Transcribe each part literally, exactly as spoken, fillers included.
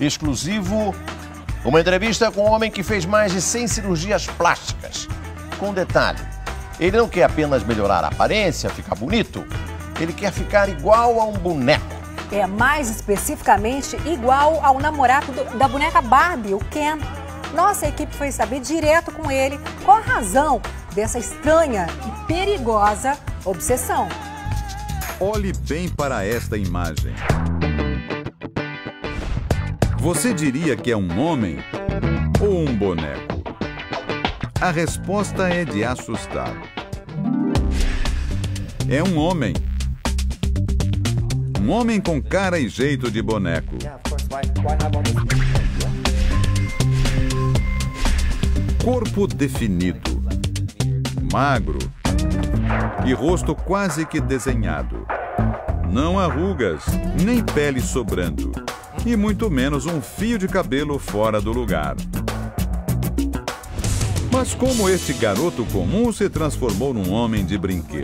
Exclusivo, uma entrevista com um homem que fez mais de cem cirurgias plásticas. Com detalhe, ele não quer apenas melhorar a aparência, ficar bonito, ele quer ficar igual a um boneco. É, mais especificamente, igual ao namorado do, da boneca Barbie, o Ken. Nossa equipe foi saber direto com ele qual a razão dessa estranha e perigosa obsessão. Olhe bem para esta imagem. Você diria que é um homem ou um boneco? A resposta é de assustar. É um homem. Um homem com cara e jeito de boneco. Corpo definido, magro e rosto quase que desenhado. Não há rugas, nem pele sobrando, e muito menos um fio de cabelo fora do lugar. Mas como este garoto comum se transformou num homem de brinquedo?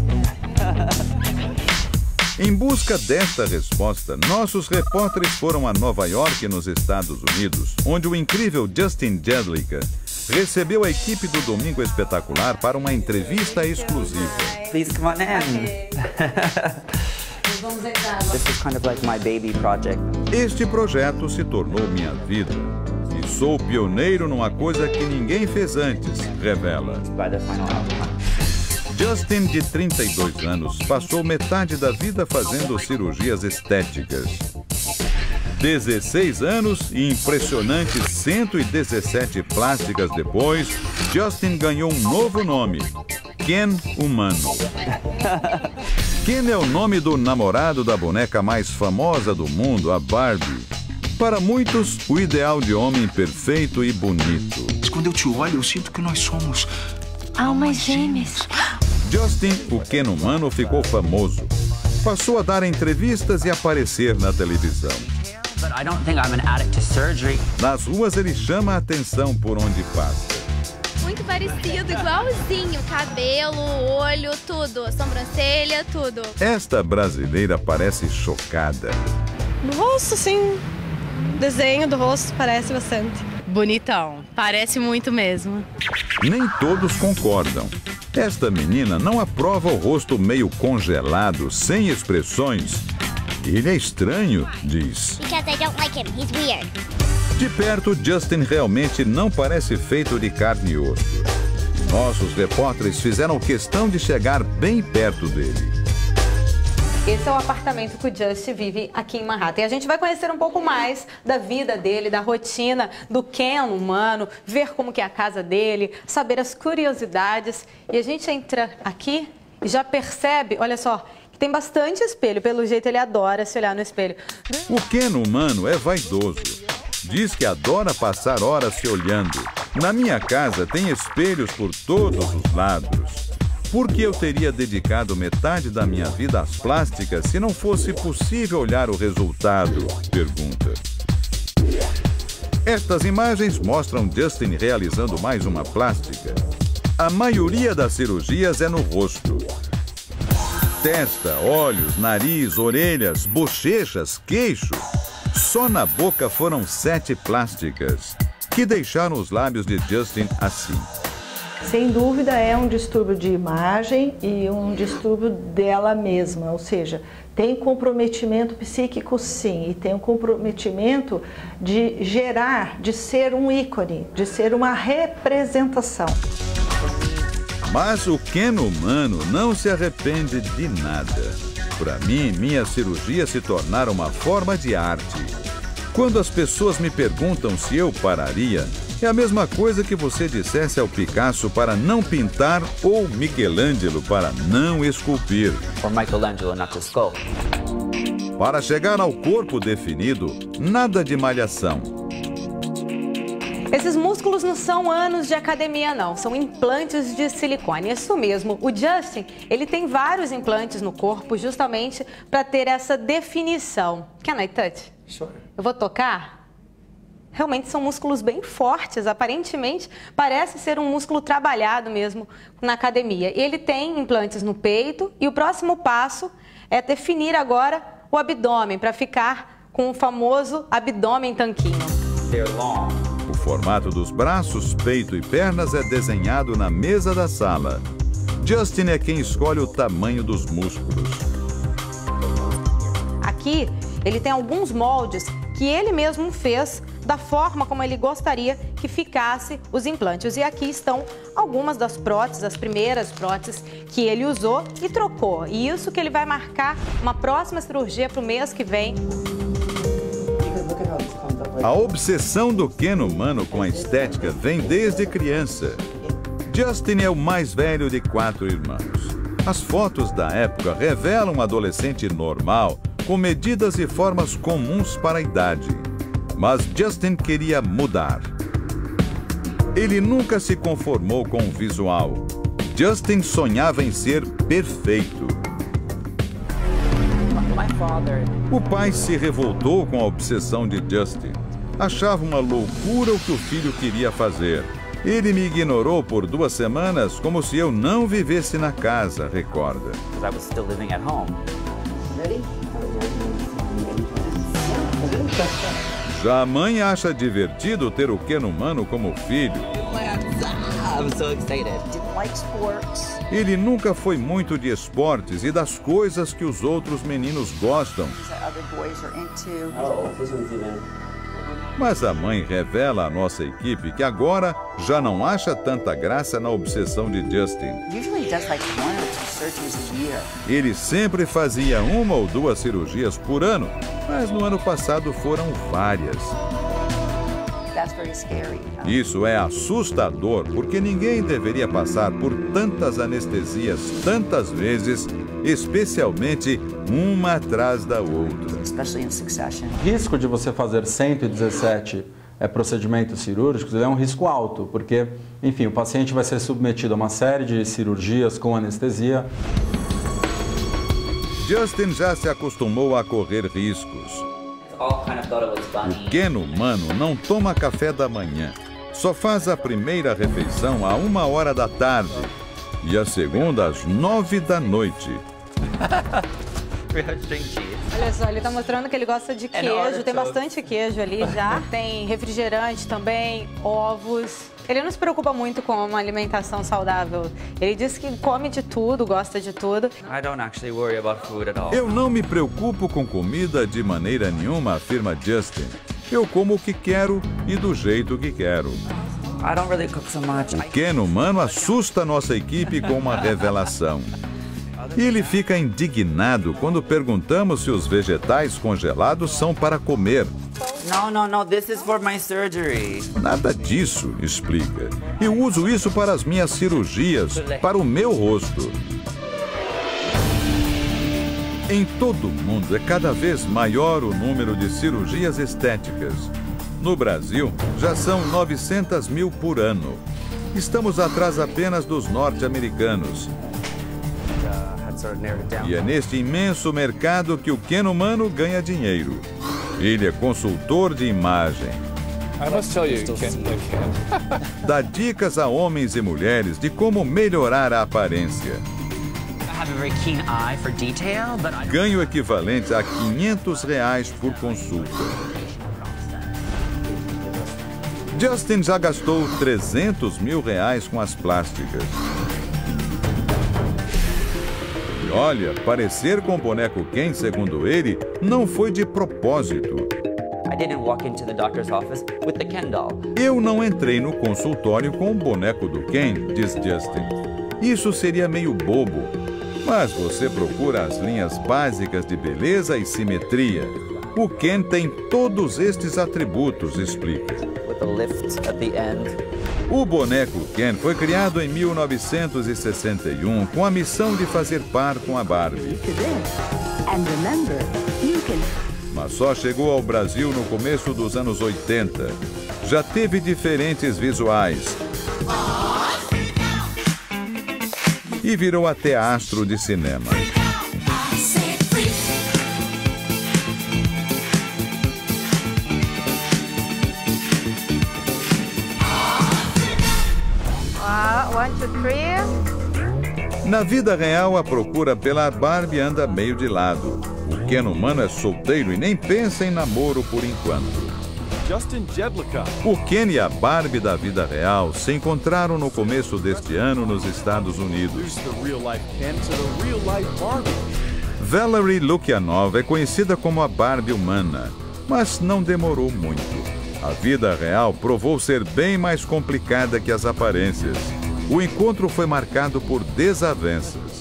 Em busca desta resposta, nossos repórteres foram a Nova York, nos Estados Unidos, onde o incrível Justin Jedlicka recebeu a equipe do Domingo Espetacular para uma entrevista exclusiva. Please come on in. This is kind of like my baby project. Este projeto se tornou minha vida. E sou pioneiro numa coisa que ninguém fez antes, revela. By the final outcome. Justin, de trinta e dois anos, passou metade da vida fazendo cirurgias estéticas. dezesseis anos e impressionantes cento e dezessete plásticas depois, Justin ganhou um novo nome: Ken Humano. Ken é o nome do namorado da boneca mais famosa do mundo, a Barbie. Para muitos, o ideal de homem perfeito e bonito. Quando eu te olho, eu sinto que nós somos almas gêmeas. Justin, o Ken Humano, ficou famoso. Passou a dar entrevistas e aparecer na televisão. Nas ruas, ele chama a atenção por onde passa. Muito parecido, igualzinho. Cabelo, olho, tudo. Sobrancelha, tudo. Esta brasileira parece chocada. No rosto, sim. O desenho do rosto parece bastante. Bonitão. Parece muito mesmo. Nem todos concordam. Esta menina não aprova o rosto meio congelado, sem expressões. Ele é estranho, diz. Because I don't like him. He's weird. De perto, Justin realmente não parece feito de carne e osso. Nossos repórteres fizeram questão de chegar bem perto dele. Esse é o apartamento que o Justin vive aqui em Manhattan. E a gente vai conhecer um pouco mais da vida dele, da rotina do Ken Humano, ver como que é a casa dele, saber as curiosidades. E a gente entra aqui e já percebe, olha só, que tem bastante espelho. Pelo jeito ele adora se olhar no espelho. O Ken Humano é vaidoso. Diz que adora passar horas se olhando. Na minha casa tem espelhos por todos os lados. Por que eu teria dedicado metade da minha vida às plásticas se não fosse possível olhar o resultado? Pergunta. Estas imagens mostram Justin realizando mais uma plástica. A maioria das cirurgias é no rosto. Testa, olhos, nariz, orelhas, bochechas, queixo. Só na boca foram sete plásticas, que deixaram os lábios de Justin assim. Sem dúvida é um distúrbio de imagem e um distúrbio dela mesma, ou seja, tem comprometimento psíquico sim, e tem um comprometimento de gerar, de ser um ícone, de ser uma representação. Mas o Ken Humano não se arrepende de nada. Para mim, minhas cirurgias se tornaram uma forma de arte. Quando as pessoas me perguntam se eu pararia, é a mesma coisa que você dissesse ao Picasso para não pintar ou Michelangelo para não esculpir. Or Michelangelo not to sculpt. Para chegar ao corpo definido, nada de malhação. Esses músculos não são anos de academia, não. São implantes de silicone. Isso mesmo. O Justin, ele tem vários implantes no corpo justamente para ter essa definição. Can I touch? Sure. Eu vou tocar? Realmente são músculos bem fortes. Aparentemente, parece ser um músculo trabalhado mesmo na academia. Ele tem implantes no peito e o próximo passo é definir agora o abdômen para ficar com o famoso abdômen tanquinho. O formato dos braços, peito e pernas é desenhado na mesa da sala. Justin é quem escolhe o tamanho dos músculos. Aqui, ele tem alguns moldes que ele mesmo fez da forma como ele gostaria que ficasse os implantes. E aqui estão algumas das próteses, as primeiras próteses que ele usou e trocou. E isso que ele vai marcar uma próxima cirurgia para o mês que vem. A obsessão do Ken humano com a estética vem desde criança. Justin é o mais velho de quatro irmãos. As fotos da época revelam um adolescente normal, com medidas e formas comuns para a idade. Mas Justin queria mudar. Ele nunca se conformou com o visual. Justin sonhava em ser perfeito. O pai se revoltou com a obsessão de Justin. Achava uma loucura o que o filho queria fazer. Ele me ignorou por duas semanas como se eu não vivesse na casa, recorda. Já a mãe acha divertido ter o Ken humano como filho. Ele nunca foi muito de esportes e das coisas que os outros meninos gostam. Mas a mãe revela à nossa equipe que agora já não acha tanta graça na obsessão de Justin. Ele sempre fazia uma ou duas cirurgias por ano, mas no ano passado foram várias. Isso é assustador, porque ninguém deveria passar por tantas anestesias tantas vezes, especialmente uma atrás da outra. O risco de você fazer cento e dezessete é, procedimentos cirúrgicos é um risco alto, porque, enfim, o paciente vai ser submetido a uma série de cirurgias com anestesia. Justin já se acostumou a correr riscos. O Ken humano não toma café da manhã. Só faz a primeira refeição a uma hora da tarde e a segunda às nove da noite. Olha só, ele está mostrando que ele gosta de queijo, tem bastante queijo ali já. Tem refrigerante também, ovos. Ele não se preocupa muito com uma alimentação saudável. Ele diz que come de tudo, gosta de tudo. Eu não me preocupo com comida de maneira nenhuma, afirma Justin. Eu como o que quero e do jeito que quero. O Ken humano assusta nossa equipe com uma revelação. Ele fica indignado quando perguntamos se os vegetais congelados são para comer. No, no, no, this is for my surgery. Nada disso, explica. Eu uso isso para as minhas cirurgias, para o meu rosto. Em todo o mundo é cada vez maior o número de cirurgias estéticas. No Brasil, já são novecentas mil por ano. Estamos atrás apenas dos norte-americanos. E é neste imenso mercado que o Ken humano ganha dinheiro. Ele é consultor de imagem. Dá dicas a homens e mulheres de como melhorar a aparência. Ganha o equivalente a quinhentos reais por consulta. Justin já gastou trezentos mil reais com as plásticas. E olha, parecer com o boneco Ken, segundo ele, não foi de propósito. Eu não entrei no consultório com o boneco do Ken, diz Justin. Isso seria meio bobo. Mas você procura as linhas básicas de beleza e simetria. O Ken tem todos estes atributos, explica. O boneco Ken foi criado em mil novecentos e sessenta e um com a missão de fazer par com a Barbie. Mas só chegou ao Brasil no começo dos anos oitenta. Já teve diferentes visuais. E virou até astro de cinema. One, two, three. Na vida real, a procura pela Barbie anda meio de lado. O Ken humano é solteiro e nem pensa em namoro por enquanto. Justin Jedlicka. O Ken e a Barbie da vida real se encontraram no começo deste ano nos Estados Unidos. Valerie Lukianov é conhecida como a Barbie humana, mas não demorou muito. A vida real provou ser bem mais complicada que as aparências. O encontro foi marcado por desavenças.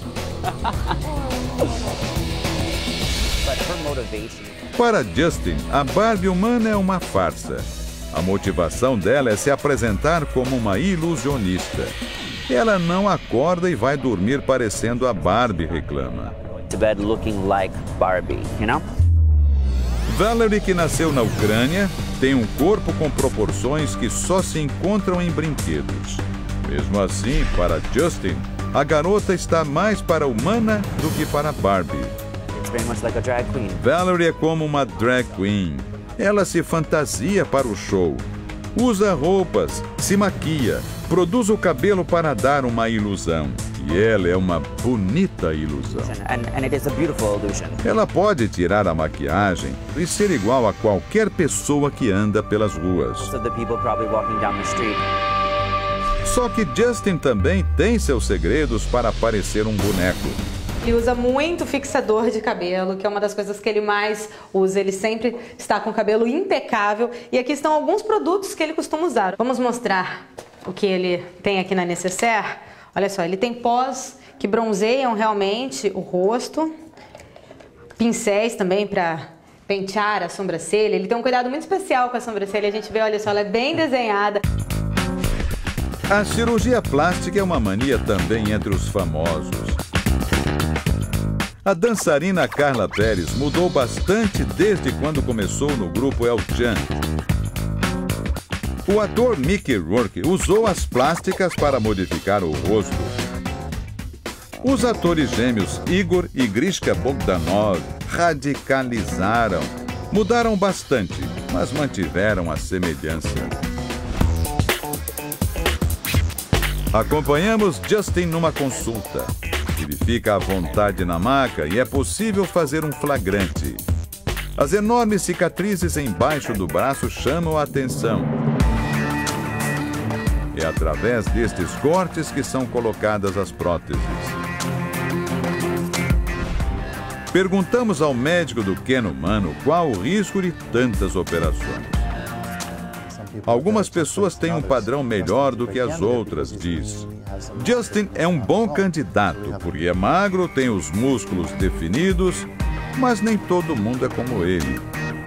Para Justin, a Barbie humana é uma farsa. A motivação dela é se apresentar como uma ilusionista. Ela não acorda e vai dormir parecendo a Barbie, reclama. To bed looking like Barbie, you know? Valerie, que nasceu na Ucrânia, tem um corpo com proporções que só se encontram em brinquedos. Mesmo assim, para Justin, a garota está mais para humana do que para Barbie. It's very much like a drag queen. Valerie é como uma drag queen. Ela se fantasia para o show. Usa roupas, se maquia, produz o cabelo para dar uma ilusão. E ela é uma bonita ilusão. And, and it is a beautiful illusion. Ela pode tirar a maquiagem e ser igual a qualquer pessoa que anda pelas ruas. So the people probably walking down the street. Só que Justin também tem seus segredos para parecer um boneco. Ele usa muito fixador de cabelo, que é uma das coisas que ele mais usa. Ele sempre está com o cabelo impecável. E aqui estão alguns produtos que ele costuma usar. Vamos mostrar o que ele tem aqui na necessaire. Olha só, ele tem pós que bronzeiam realmente o rosto. Pincéis também para pentear a sobrancelha. Ele tem um cuidado muito especial com a sobrancelha. A gente vê, olha só, ela é bem desenhada. A cirurgia plástica é uma mania também entre os famosos. A dançarina Carla Perez mudou bastante desde quando começou no grupo El Chan. O ator Mickey Rourke usou as plásticas para modificar o rosto. Os atores gêmeos Igor e Grishka Bogdanov radicalizaram. Mudaram bastante, mas mantiveram a semelhança. Acompanhamos Justin numa consulta. Ele fica à vontade na maca e é possível fazer um flagrante. As enormes cicatrizes embaixo do braço chamam a atenção. É através destes cortes que são colocadas as próteses. Perguntamos ao médico do Ken humano qual o risco de tantas operações. Algumas pessoas têm um padrão melhor do que as outras, diz. Justin é um bom candidato, porque é magro, tem os músculos definidos, mas nem todo mundo é como ele.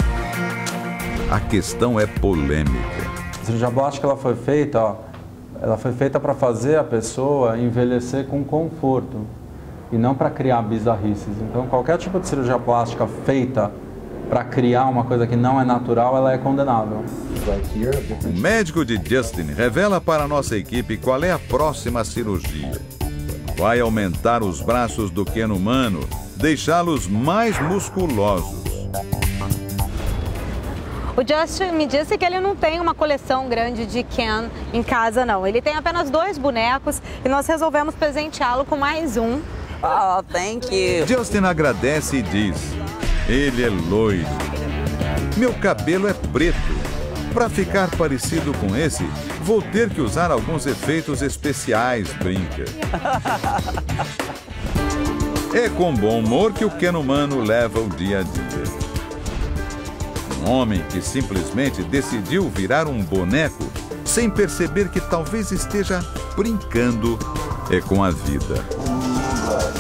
A questão é polêmica. A cirurgia plástica ela foi feita, ó, ela foi feita para fazer a pessoa envelhecer com conforto e não para criar bizarrices. Então, qualquer tipo de cirurgia plástica feita para criar uma coisa que não é natural, ela é condenável. O médico de Justin revela para a nossa equipe qual é a próxima cirurgia. Vai aumentar os braços do Ken humano, deixá-los mais musculosos. O Justin me disse que ele não tem uma coleção grande de Ken em casa, não. Ele tem apenas dois bonecos e nós resolvemos presenteá-lo com mais um. Oh, thank you. Justin agradece e diz: ele é loiro. Meu cabelo é preto. Para ficar parecido com esse, vou ter que usar alguns efeitos especiais, brinca. É com bom humor que o Ken humano leva o dia a dia. Um homem que simplesmente decidiu virar um boneco sem perceber que talvez esteja brincando é com a vida.